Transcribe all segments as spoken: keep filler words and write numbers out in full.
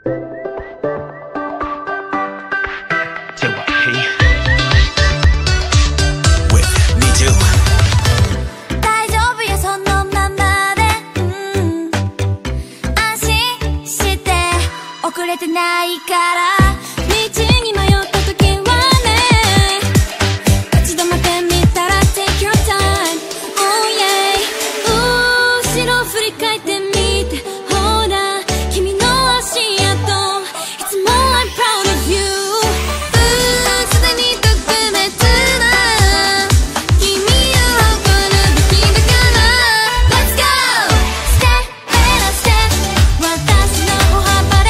遅れてないから道に迷った時はね立ち止まってみたら Take your time Oh yeah 後ろ振り返ってみてほら君の足跡いつも I'm proud of you すでに特別な君を誇るべきだから Let's go Step and a step 私の歩幅で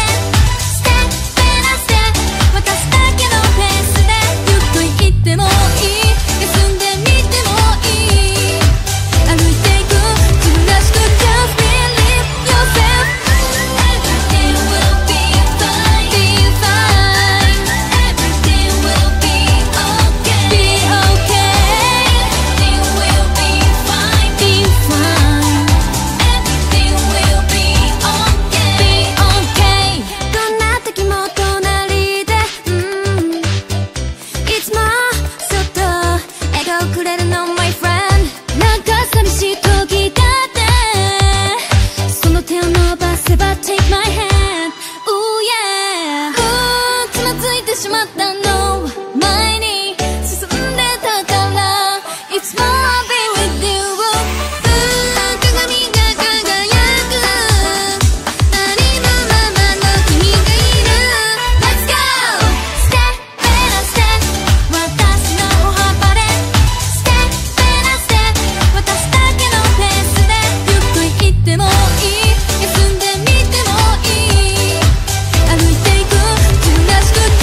しまったの前に進んでたからいつも I'll be with you 鏡が輝くありのままの君がいる Let's go Step and a step 私の歩幅で Step and a step 私だけのペースでゆっくり行ってもいい休んでみてもいい歩いていく自分らしく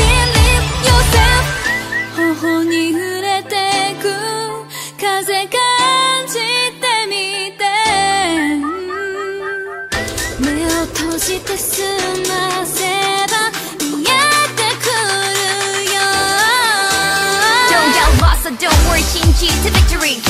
頬に触れてく風感じてみて目を閉じて済ませば見えてくるよ Don't get lost, so don't worry 信じて victory